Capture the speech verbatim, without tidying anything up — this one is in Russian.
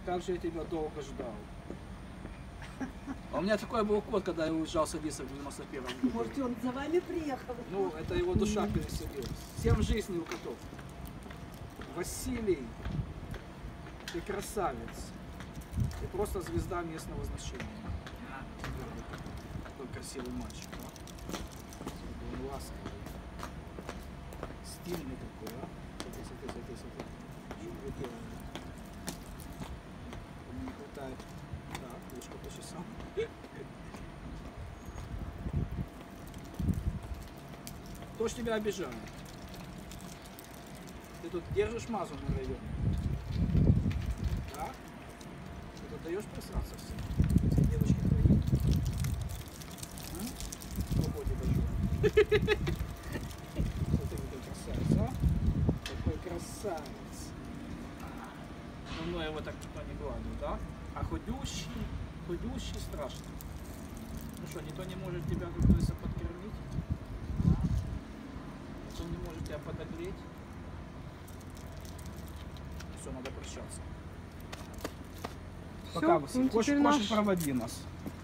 Как же я тебя долго ждал. А у меня такой был кот, когда я уезжал садиться в девяносто первом году. Может, он за вами приехал? Ну, это его душа переселилась. Семь жизней у котов. Василий, ты красавец. Ты просто звезда местного значения. Такой красивый мальчик, а? Он ласковый. Стильный такой, а? Смотри, смотри, смотри, смотри. Что вы делаете? Ему не хватает. Так, ушко почесал. Кто ж тебя обижает? Ты тут держишь мазу на районе? Да? Ты тут даешь просраться всем? Все девочки твои? Сколько у тебя жил? Смотри, какой красавец, а? Какой красавец. Давно его так никто не гладил, да? А худющий, худющий страшно. Ну что, никто не может тебя, как говорится, подкормить? Никто не может тебя подогреть? Все, надо прощаться. Всё, Пока, он Василий. теперь Коша, наш. Коша, проводи нас.